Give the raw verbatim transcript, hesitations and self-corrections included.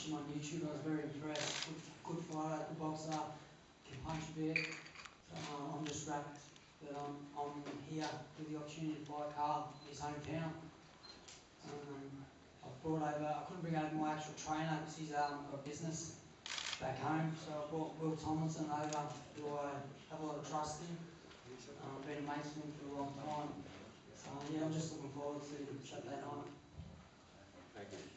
watched him on YouTube. I was very impressed. Good, good fighter, good boxer, can punch a bit. So um, I'm just wrapped that I'm, I'm here with the opportunity to fight Carl in his hometown. Um, I've brought over, I couldn't bring over my actual trainer because he's um, got business back home. So I brought Will Tomlinson over, who I have a lot of trust in. Um, been a mate with him for a long time. So yeah, I'm just looking forward to Saturday night. Thank you.